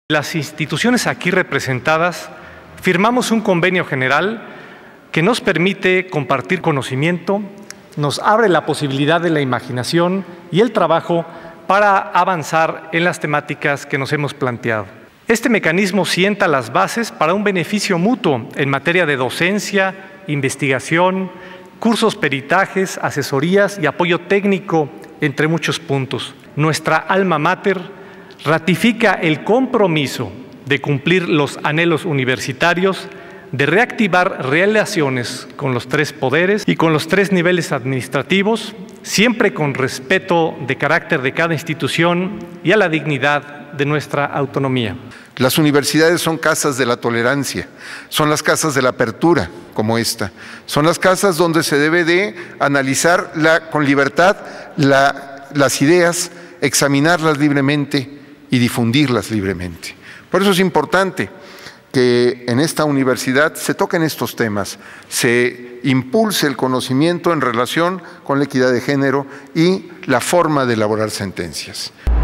Las instituciones aquí representadas firmamos un convenio general que nos permite compartir conocimiento, nos abre la posibilidad de la imaginación y el trabajo para avanzar en las temáticas que nos hemos planteado. Este mecanismo sienta las bases para un beneficio mutuo en materia de docencia, investigación, cursos, peritajes, asesorías y apoyo técnico, entre muchos puntos. Nuestra alma mater ratifica el compromiso de cumplir los anhelos universitarios, de reactivar relaciones con los tres poderes y con los tres niveles administrativos, siempre con respeto de carácter de cada institución y a la dignidad de nuestra autonomía. Las universidades son casas de la tolerancia, son las casas de la apertura, como esta. Son las casas donde se debe de analizar con libertad las ideas, examinarlas libremente y difundirlas libremente. Por eso es importante que en esta universidad se toquen estos temas, se impulse el conocimiento en relación con la equidad de género y la forma de elaborar sentencias.